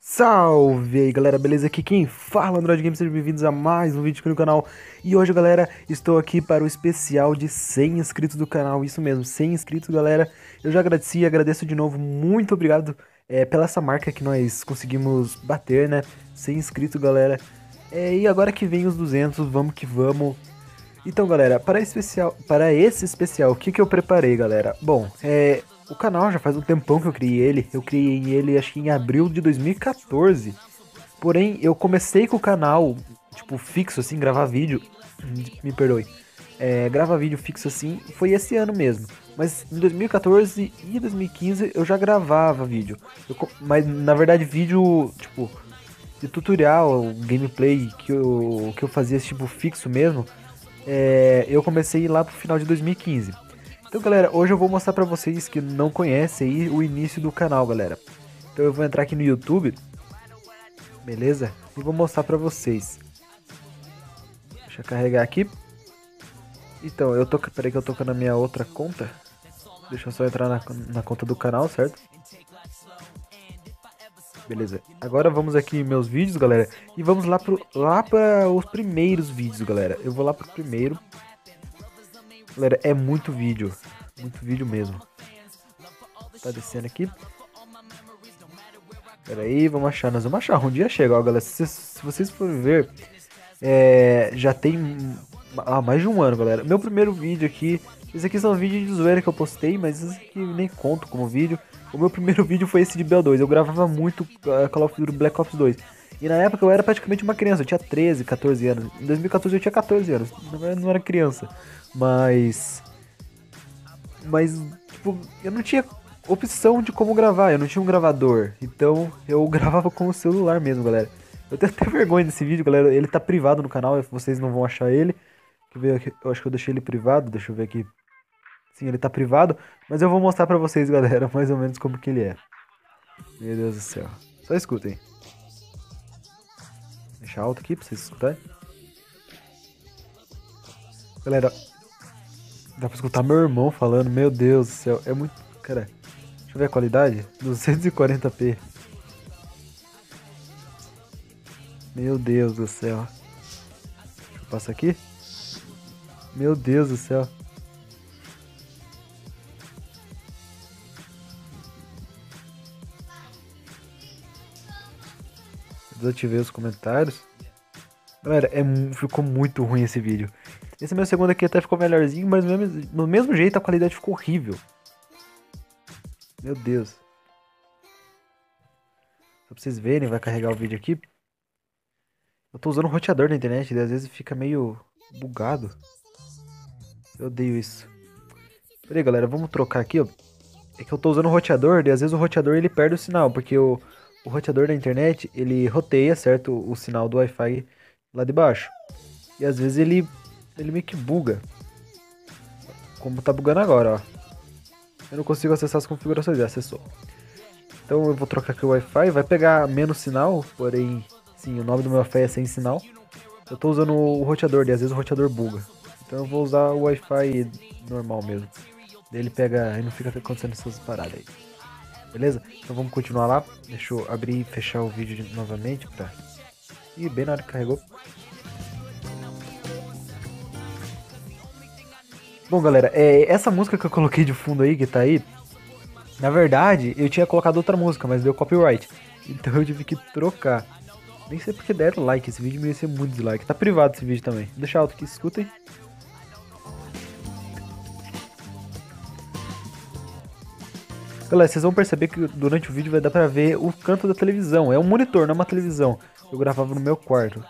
Salve aí galera, beleza? Aqui quem fala é o Android Games, sejam bem-vindos a mais um vídeo aqui no canal. E hoje galera, estou aqui para o especial de 100 inscritos do canal, isso mesmo, 100 inscritos galera. Eu já agradeci e agradeço de novo, muito obrigado pela essa marca que nós conseguimos bater, né? 100 inscritos galera. E agora que vem os 200, vamos que vamos. Então galera, para esse especial, o que eu preparei galera? Bom, o canal já faz um tempão que eu criei ele acho que em abril de 2014. Porém, eu comecei com o canal, tipo, fixo assim, gravar vídeo, me perdoe, gravar vídeo fixo assim, foi esse ano mesmo. Mas em 2014 e 2015 eu já gravava vídeo. Mas na verdade vídeo, tipo, de tutorial, gameplay que eu fazia tipo fixo mesmo, eu comecei lá pro final de 2015. Então, galera, hoje eu vou mostrar pra vocês que não conhecem aí o início do canal, galera. Então eu vou entrar aqui no YouTube, beleza? E vou mostrar pra vocês. Deixa eu carregar aqui. Então, peraí que eu tô na minha outra conta. Deixa eu só entrar na conta do canal, certo? Beleza. Agora vamos aqui em meus vídeos, galera. E vamos lá para os primeiros vídeos, galera. Eu vou lá pro primeiro. Galera, é muito vídeo. Muito vídeo mesmo. Tá descendo aqui. Pera aí, vamos achar. Nós vamos achar. Um dia chega, ó, galera. Se vocês forem ver, já tem mais de um ano, galera. Meu primeiro vídeo aqui. Esse aqui são vídeos de zoeira que eu postei, mas esse aqui nem conto como vídeo. O meu primeiro vídeo foi esse de BO2. Eu gravava muito Call of Duty Black Ops 2. E na época eu era praticamente uma criança. Eu tinha 13, 14 anos. Em 2014 eu tinha 14 anos. Na verdade não era criança. Mas. Mas, tipo, eu não tinha opção de como gravar, eu não tinha um gravador. Então eu gravava com o celular mesmo, galera. Eu tenho até vergonha desse vídeo, galera. Ele tá privado no canal, vocês não vão achar ele. Quer ver aqui? Eu acho que eu deixei ele privado, deixa eu ver aqui. Sim, ele tá privado, mas eu vou mostrar pra vocês, galera, mais ou menos como que ele é. Meu Deus do céu. Só escutem. Deixa alto aqui pra vocês escutarem. Galera, dá pra escutar meu irmão falando, meu Deus do céu, é muito... Cara, deixa eu ver a qualidade. 240p. Meu Deus do céu. Deixa eu passar aqui. Meu Deus do céu. Desativei os comentários. Galera, ficou muito ruim esse vídeo. Esse meu segundo aqui até ficou melhorzinho, mas no mesmo jeito a qualidade ficou horrível. Meu Deus. Só pra vocês verem, vai carregar o vídeo aqui. Eu tô usando um roteador na internet, e às vezes fica meio bugado. Eu odeio isso. Peraí, galera, vamos trocar aqui, ó. É que eu tô usando um roteador, e às vezes o roteador ele perde o sinal, porque o roteador da internet, ele roteia, certo? O sinal do Wi-Fi lá de baixo. E às vezes ele meio que buga. Como tá bugando agora, ó. Eu não consigo acessar as configurações, acessou. Então eu vou trocar aqui o Wi-Fi, vai pegar menos sinal, porém, sim, o nome do meu Wi-Fi é sem sinal. Eu tô usando o roteador, e às vezes o roteador buga. Então eu vou usar o Wi-Fi normal mesmo. Daí ele pega e não fica acontecendo essas paradas aí. Beleza? Então vamos continuar lá. Deixa eu abrir e fechar o vídeo novamente pra... Ih, bem na hora que carregou. Bom, galera, essa música que eu coloquei de fundo aí, que tá aí, na verdade, eu tinha colocado outra música, mas deu copyright. Então eu tive que trocar. Nem sei porque deram like, esse vídeo merecia muito dislike. Tá privado esse vídeo também. Deixa alto aqui, escutem. Galera, vocês vão perceber que durante o vídeo vai dar pra ver o canto da televisão. É um monitor, não é uma televisão. Eu gravava no meu quarto.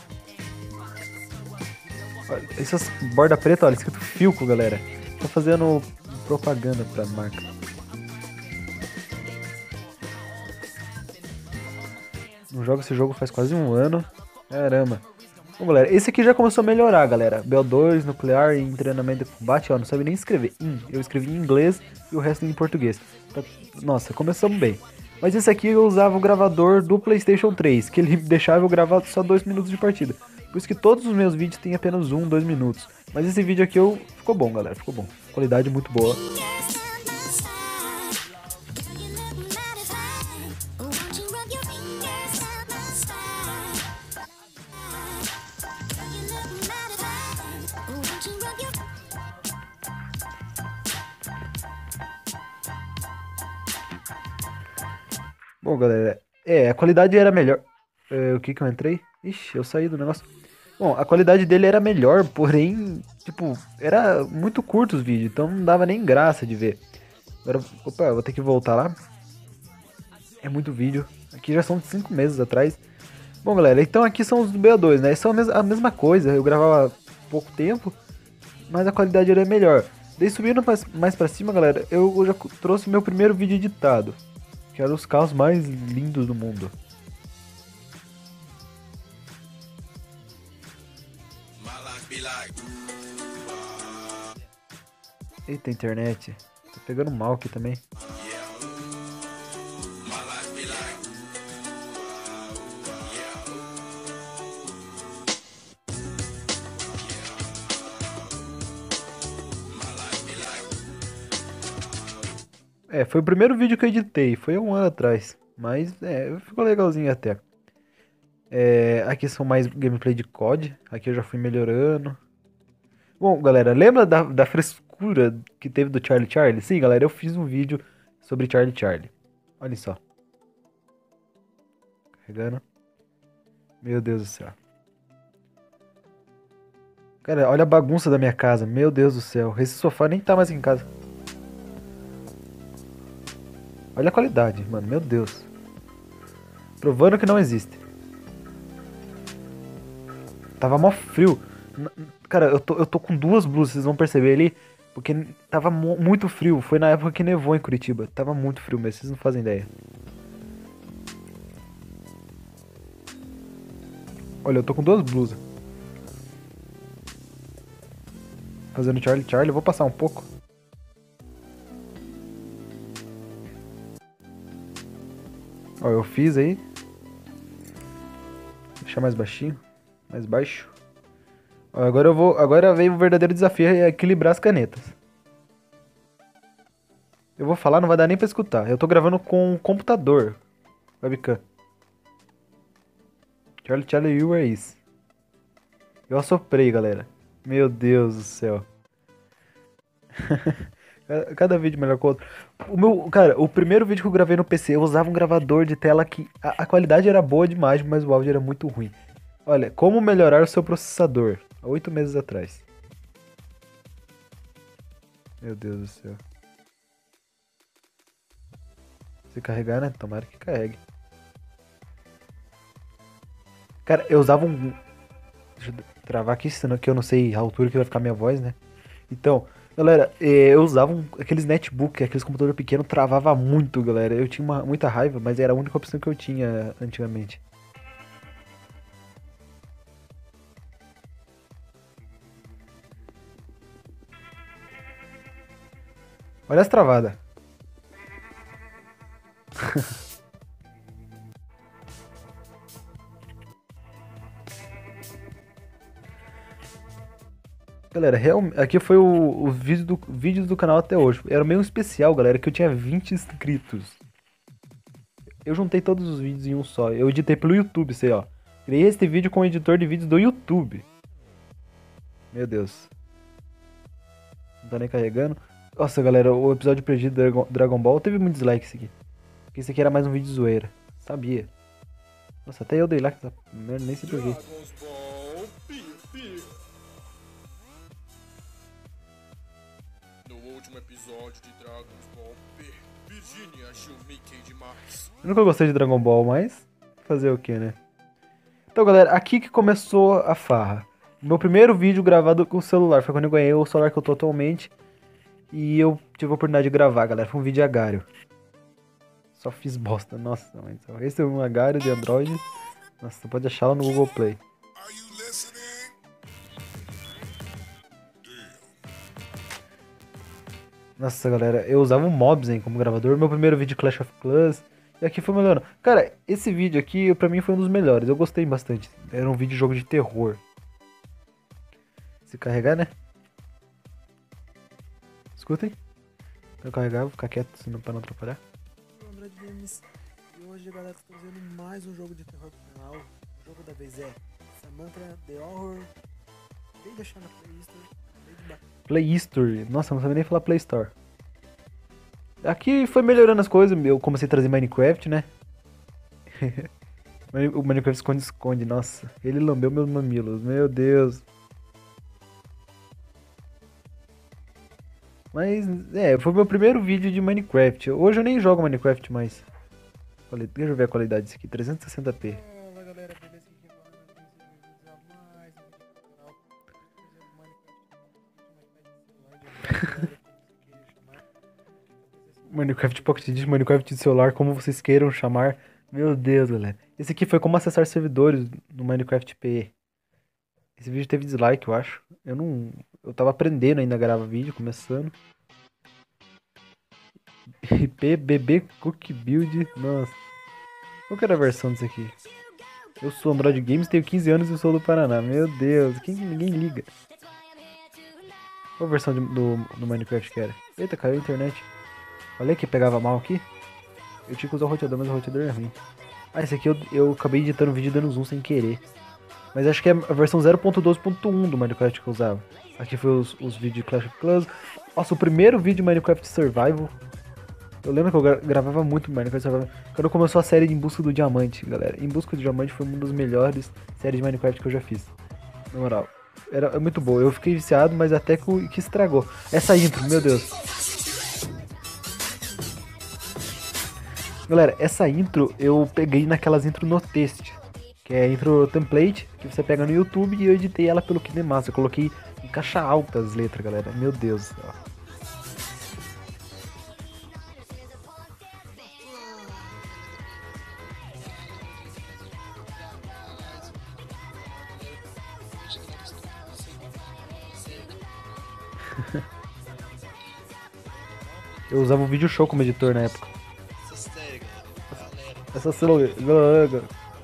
Olha, essas borda preta, olha, escrito Filco, galera. Tô fazendo propaganda pra marca. Não jogo esse jogo faz quase um ano. Caramba. Bom, galera, esse aqui já começou a melhorar, galera. BO2, nuclear e treinamento de combate, ó, não sabe nem escrever. Eu escrevi em inglês e o resto em português. Nossa, começamos bem. Mas esse aqui eu usava o gravador do PlayStation 3, que ele deixava eu gravar só 2 minutos de partida. Por isso que todos os meus vídeos têm apenas 1, 2 minutos. Mas esse vídeo aqui ficou bom, galera, ficou bom. Qualidade muito boa. Bom, galera, a qualidade era melhor. O que que eu entrei? Ixi, eu saí do negócio. Bom, a qualidade dele era melhor, porém, tipo, era muito curto os vídeos, então não dava nem graça de ver. Agora, opa, eu vou ter que voltar lá. É muito vídeo. Aqui já são 5 meses atrás. Bom, galera, então aqui são os do BO2, né? São a mesma coisa. Eu gravava pouco tempo, mas a qualidade era melhor. Daí subindo mais pra cima, galera, eu já trouxe meu primeiro vídeo editado. Que era os carros mais lindos do mundo. Eita, internet. Tô pegando mal aqui também. Foi o primeiro vídeo que eu editei. Foi um ano atrás. Mas, ficou legalzinho até. Aqui são mais gameplay de COD. Aqui eu já fui melhorando. Bom, galera, lembra da frescura que teve do Charlie Charlie? Sim, galera, eu fiz um vídeo sobre Charlie Charlie. Olha só. Carregando. Meu Deus do céu. Cara, olha a bagunça da minha casa. Meu Deus do céu. Esse sofá nem tá mais em casa. Olha a qualidade, mano. Meu Deus. Provando que não existe. Tava mó frio. Cara, eu tô com duas blusas, vocês vão perceber ali. Porque tava muito frio. Foi na época que nevou em Curitiba. Tava muito frio mesmo, vocês não fazem ideia. Olha, eu tô com duas blusas. Fazendo Charlie Charlie, eu vou passar um pouco. Ó, eu fiz aí. Deixar mais baixinho. Mais baixo. Ó, agora veio o verdadeiro desafio, é equilibrar as canetas. Eu vou falar, não vai dar nem pra escutar. Eu tô gravando com computador. Webcam. Charlie Charlie, you are is. Eu assoprei, galera. Meu Deus do céu. Cada vídeo melhor que o outro. Cara, o primeiro vídeo que eu gravei no PC, eu usava um gravador de tela que a qualidade era boa demais, mas o áudio era muito ruim. Olha, como melhorar o seu processador. Há 8 meses atrás. Meu Deus do céu. Se carregar, né? Tomara que carregue. Cara, eu usava um... Deixa eu travar aqui, senão que eu não sei a altura que vai ficar minha voz, né? Então, galera, eu usava aqueles netbook, aqueles computadores pequenos, travava muito, galera. Eu tinha muita raiva, mas era a única opção que eu tinha antigamente. Olha as travadas. Galera, aqui foi o vídeos do canal até hoje. Era meio especial, galera, que eu tinha 20 inscritos. Eu juntei todos os vídeos em um só. Eu editei pelo YouTube, sei, ó. Criei este vídeo com o editor de vídeos do YouTube. Meu Deus. Não tá nem carregando. Nossa, galera, o episódio perdido do Dragon Ball teve muito dislike esse aqui. Porque esse aqui era mais um vídeo zoeira. Sabia. Nossa, até eu dei like nessa merda, nem sei porquê. No último episódio de Dragon Ball P, Virginia achou Mickey demais. Eu nunca gostei de Dragon Ball, mas fazer o que, né? Então, galera, aqui que começou a farra. Meu primeiro vídeo gravado com o celular. Foi quando eu ganhei o celular que eu tô atualmente. E eu tive a oportunidade de gravar, galera. Foi um vídeo agário. Só fiz bosta. Nossa, mãe. Esse é um agário de Android. Nossa, você pode achá-lo no Google Play. Nossa, galera, eu usava o Mobzen como gravador. Meu primeiro vídeo Clash of Clans. E aqui foi melhorando. Cara, esse vídeo aqui pra mim foi um dos melhores. Eu gostei bastante. Era um vídeo de jogo de terror. Se carregar, né? Escutem. Eu carregar, vou ficar quieto senão pra não atrapalhar. Android Games. E hoje, galera, tô trazendo mais um jogo de terror pro canal. O jogo da vez é Samantha The Horror. Vem deixar na playlist. Play History. Nossa, não sabia nem falar Play Store. Aqui foi melhorando as coisas. Eu comecei a trazer Minecraft, né? O Minecraft esconde-esconde, nossa. Ele lambeu meus mamilos, meu Deus. Mas, foi meu primeiro vídeo de Minecraft. Hoje eu nem jogo Minecraft mais. Deixa eu ver a qualidade disso aqui, 360p. Fala galera, beleza? Aqui é o Bem-vindos a mais um vídeo do canal. Minecraft Pocket Edition, Minecraft de celular, como vocês queiram chamar. Meu Deus, galera. Esse aqui foi como acessar servidores no Minecraft PE. Esse vídeo teve dislike, eu acho. Eu tava aprendendo ainda a gravar vídeo, começando. IP BB Cook Build. Nossa. Qual que era a versão disso aqui? Eu sou Android Games, tenho 15 anos e sou do Paraná. Meu Deus, ninguém liga. Qual a versão do Minecraft que era? Eita, caiu a internet. Falei que pegava mal aqui? Eu tinha que usar o roteador, mas o roteador é ruim. Ah, esse aqui eu acabei editando o vídeo dando zoom sem querer. Mas acho que é a versão 0.12.1 do Minecraft que eu usava. Aqui foi os vídeos de Clash of Clans. Nossa, o primeiro vídeo de Minecraft Survival. Eu lembro que eu gravava muito Minecraft Survival. Quando começou a série de Em Busca do Diamante, galera. Em Busca do Diamante foi uma das melhores séries de Minecraft que eu já fiz. Na moral. É muito boa. Eu fiquei viciado, mas até que estragou. Essa intro, meu Deus. Galera, essa intro eu peguei naquelas intro no teste. Que é a intro template, que você pega no YouTube, e eu editei ela pelo KineMaster. Eu coloquei em caixa alta as letras, galera. Meu Deus do céu. Eu usava o Video Show como editor na época. Essa celular, galera.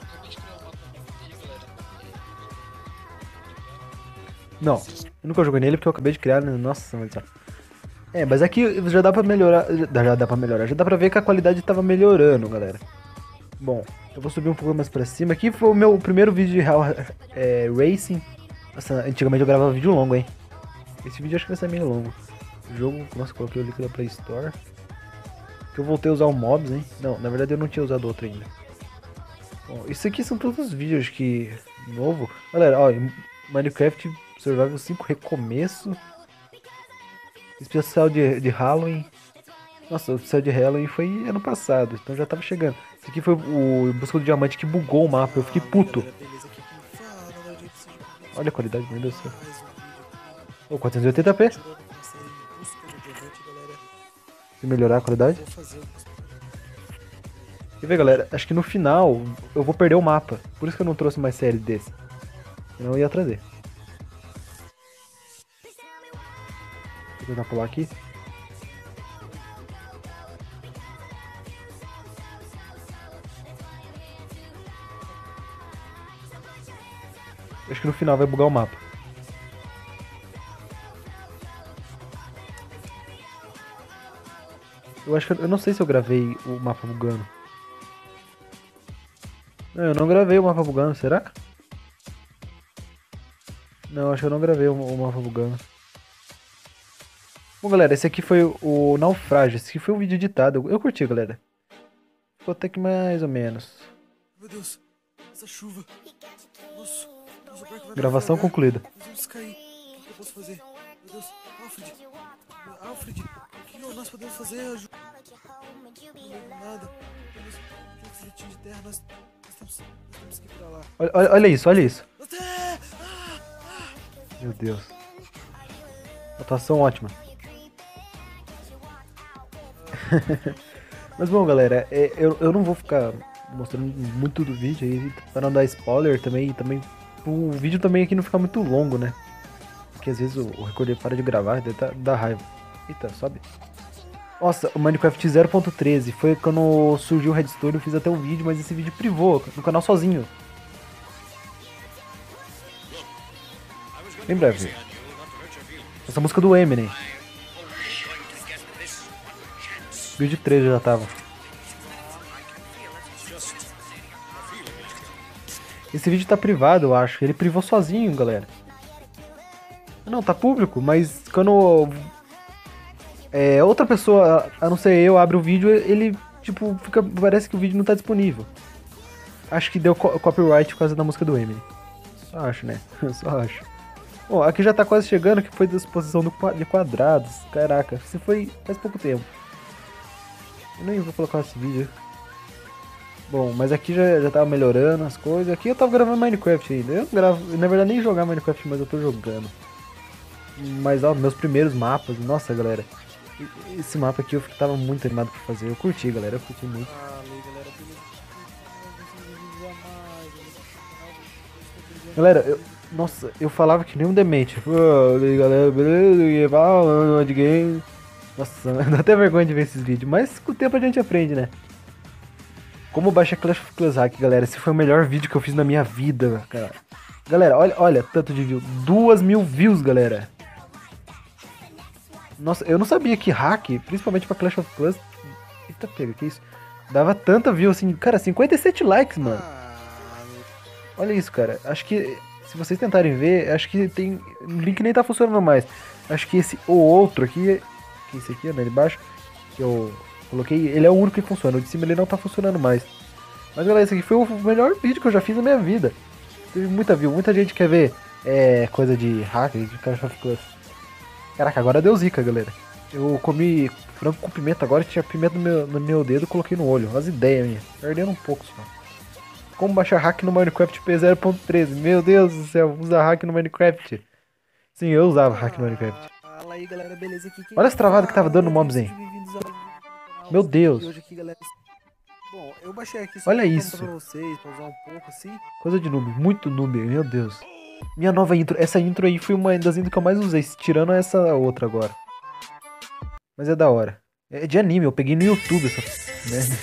Não, eu nunca joguei nele porque eu acabei de criar, né? Nossa, mas aqui já dá pra melhorar. Já dá pra ver que a qualidade tava melhorando, galera. Bom, eu vou subir um pouco mais pra cima. Aqui foi o meu primeiro vídeo de Racing. Nossa, antigamente eu gravava vídeo longo, hein? Esse vídeo acho que vai ser meio longo. O jogo, nossa, coloquei o link da Play Store. Que eu voltei a usar o Mobs, hein? Não, na verdade eu não tinha usado outro ainda. Bom, isso aqui são todos os vídeos que... Novo. Galera, ó, Minecraft Survival 5 Recomeço. Especial de Halloween. Nossa, o especial de Halloween foi ano passado, então já tava chegando. Esse aqui foi o Busca do Diamante que bugou o mapa, eu fiquei puto. Olha a qualidade, meu Deus do céu. Oh, 480p? Se melhorar a qualidade? E vê, galera, acho que no final eu vou perder o mapa. Por isso que eu não trouxe mais séries desse. Senão eu ia trazer. Vou tentar pular aqui. Acho que no final vai bugar o mapa. Eu não sei se eu gravei o mapa bugando. Não, eu não gravei o mapa bugando, será? Não, acho que eu não gravei o mapa bugando. Bom, galera, esse aqui foi o Naufrágio. Esse aqui foi um vídeo editado. Eu curti, galera. Ficou até que mais ou menos. Meu Deus, essa chuva. Nossa, gravação concluída. Vamos cair. O que eu posso fazer? Meu Deus, Alfred, o que nós podemos fazer? Ajuda. Não nada. Temos um filetinho de terra, nós temos que ir pra lá. Olha isso, olha isso. Meu Deus. Atuação ótima. Mas bom, galera, eu não vou ficar mostrando muito do vídeo aí, pra não dar spoiler também o vídeo também aqui não ficar muito longo, né? Porque às vezes o recorder para de gravar, dá raiva. Eita, sobe. Nossa, o Minecraft 0.13 foi quando surgiu o Redstone, eu fiz até um vídeo, mas esse vídeo privou no canal sozinho. Em breve. Essa música do Eminem. Vídeo 13 já tava. Esse vídeo tá privado, eu acho. Ele privou sozinho, galera. Não, tá público, mas quando outra pessoa, a não ser eu, abre o vídeo, ele, tipo, parece que o vídeo não tá disponível. Acho que deu copyright por causa da música do Eminem. Só acho, né? Só acho. Bom, aqui já tá quase chegando, que foi da exposição de quadrados. Caraca, isso foi faz pouco tempo. Eu nem vou colocar esse vídeo. Bom, mas aqui já tava melhorando as coisas. Aqui eu tava gravando Minecraft ainda. Eu não gravo, na verdade nem jogar Minecraft, mas eu tô jogando. Mas ó, meus primeiros mapas, nossa galera. Esse mapa aqui eu tava muito animado pra fazer. Eu curti, galera, eu curti muito. Galera, beleza? Galera, nossa, eu falava que nem um demente. Galera, beleza? De game. Nossa, dá até vergonha de ver esses vídeos. Mas com o tempo a gente aprende, né? Como baixar Clash of Clans Hack, galera. Esse foi o melhor vídeo que eu fiz na minha vida, cara. Galera, olha tanto de view. 2.000 views, galera. Nossa, eu não sabia que hack, principalmente pra Clash of Clans... Eita, pega, que isso? Dava tanta view assim... Cara, 57 likes, mano. Olha isso, cara. Acho que, se vocês tentarem ver, acho que tem... O link nem tá funcionando mais. Acho que esse ou outro aqui... Que é esse aqui, né, de baixo. Que eu coloquei... Ele é o único que funciona. O de cima ele não tá funcionando mais. Mas, galera, esse aqui foi o melhor vídeo que eu já fiz na minha vida. Teve muita view. Muita gente quer ver coisa de hack, de Clash of Clans. Caraca, agora deu zica, galera. Eu comi frango com pimenta agora, tinha pimenta no meu dedo e coloquei no olho. As ideias minhas. Perdendo um pouco só. Como baixar hack no Minecraft P0.13? Meu Deus do céu, usa hack no Minecraft. Sim, eu usava hack no Minecraft. Fala aí, galera, beleza? Aqui quem Olha as travadas que tava dando no fala, mobzinho. sejam bem-vindos ao canal. Meu Deus. E hoje aqui, galera... Bom, eu baixei aqui só Olha pra isso. mostrar pra vocês, pra usar um pouco assim. Coisa de noob, muito noob, meu Deus. Minha nova intro, essa intro aí foi uma das intros que eu mais usei, tirando essa outra agora. Mas é da hora. É de anime, eu peguei no YouTube essa merda.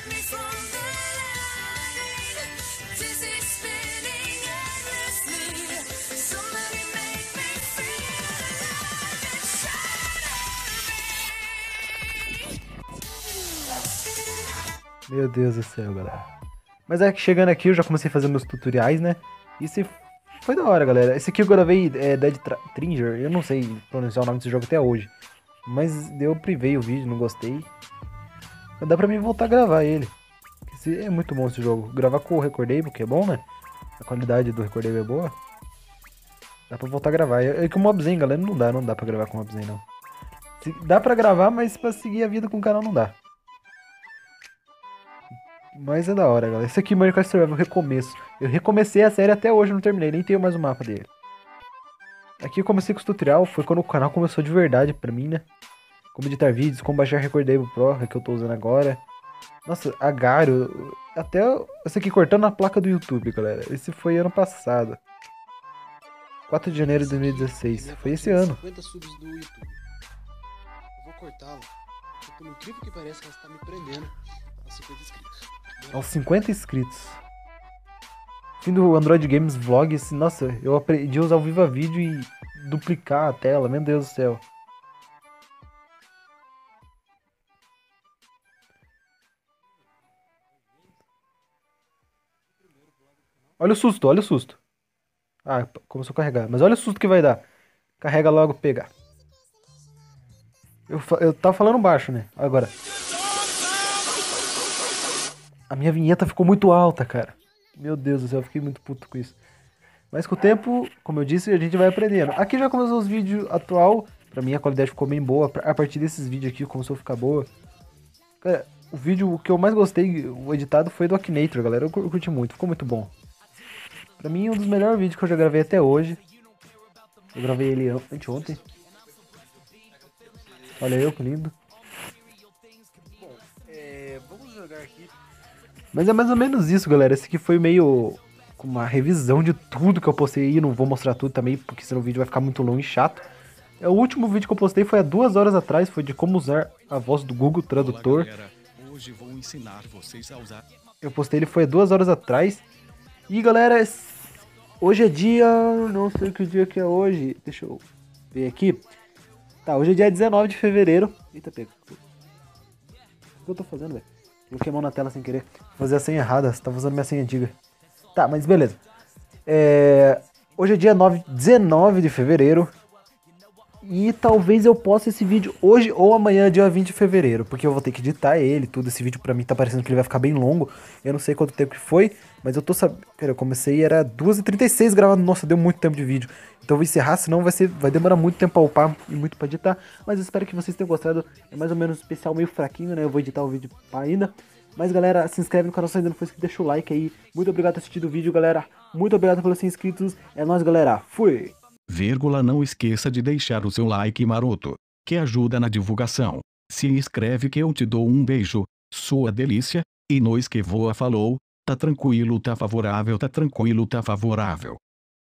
Meu Deus do céu, galera. Mas é que chegando aqui eu já comecei a fazer meus tutoriais, né? E se foi da hora, galera. Esse aqui eu gravei Dead Tringer. Eu não sei pronunciar o nome desse jogo até hoje. Mas eu privei o vídeo, não gostei. Mas dá pra mim voltar a gravar ele. É muito bom esse jogo. Gravar com o Recordable, que é bom, né? A qualidade do Recordable é boa. Dá pra voltar a gravar. É que o Mobzen, galera, não dá pra gravar com o Mobzen, não. Dá pra gravar, mas pra seguir a vida com o canal não dá. Mas é da hora, galera. Esse aqui, Minecraft Survival, recomeço. Eu recomecei a série até hoje, não terminei, nem tenho mais o mapa dele. Aqui eu comecei com o tutorial, foi quando o canal começou de verdade pra mim, né? Como editar vídeos, como baixar Recordable Pro, que eu tô usando agora. Nossa, Agario, até esse aqui cortando a placa do YouTube, galera. Esse foi ano passado. 4 de janeiro de 2016, foi esse ano. 50 subs do YouTube. Eu vou cortá-lo, porque por incrível que pareça, ela está me prendendo aos 50 inscritos. Aos 50 inscritos. Fim do Android Games Vlogs, nossa, eu aprendi a usar o Viva Vídeo e duplicar a tela, meu Deus do céu. Olha o susto, olha o susto. Ah, começou a carregar, mas olha o susto que vai dar. Carrega logo, pegar. Eu tava falando baixo, né? Agora. A minha vinheta ficou muito alta, cara. Meu Deus do céu, eu fiquei muito puto com isso. Mas com o tempo, como eu disse, a gente vai aprendendo. Aqui já começou os vídeos atual. Pra mim a qualidade ficou bem boa. A partir desses vídeos aqui começou a ficar boa. Cara, o vídeo que eu mais gostei, o editado, foi do Akinator, galera. Eu curti muito, ficou muito bom. Pra mim, um dos melhores vídeos que eu já gravei até hoje. Eu gravei ele anteontem. Olha eu, que lindo. Bom, vamos jogar aqui. Mas é mais ou menos isso, galera. Esse aqui foi meio com uma revisão de tudo que eu postei aí. Não vou mostrar tudo também, porque senão o vídeo vai ficar muito longo e chato. O último vídeo que eu postei foi há 2 horas atrás. Foi de como usar a voz do Google Tradutor. Olá, galera. Hoje vou ensinar vocês a usar. Eu postei ele foi há 2 horas atrás. E galera, hoje é dia... Não sei que dia que é hoje. Deixa eu ver aqui. Tá, hoje é dia 19 de fevereiro. Eita, pega. O que eu tô fazendo, velho? Coloquei a mão na tela sem querer. Vou fazer a senha errada. Você tava usando minha senha antiga. Tá, mas beleza. Hoje é dia 19 de fevereiro. E talvez eu poste esse vídeo hoje ou amanhã, dia 20 de fevereiro, porque eu vou ter que editar ele, tudo. Esse vídeo pra mim tá parecendo que ele vai ficar bem longo. Eu não sei quanto tempo que foi, mas eu tô sabendo. Cara, eu comecei, era 2h36 gravado. Nossa, deu muito tempo de vídeo. Então eu vou encerrar, senão vai demorar muito tempo pra upar e muito pra editar. Mas eu espero que vocês tenham gostado. É mais ou menos um especial meio fraquinho, né? Eu vou editar o vídeo ainda. Mas galera, se inscreve no canal se ainda não for inscrito, deixa o like aí. Muito obrigado por assistir o vídeo, galera. Muito obrigado pelos 100 inscritos. É nóis, galera. Fui! Não esqueça de deixar o seu like maroto, que ajuda na divulgação. Se inscreve que eu te dou um beijo, sua delícia, e nós que voa falou, tá tranquilo, tá favorável, tá tranquilo, tá favorável.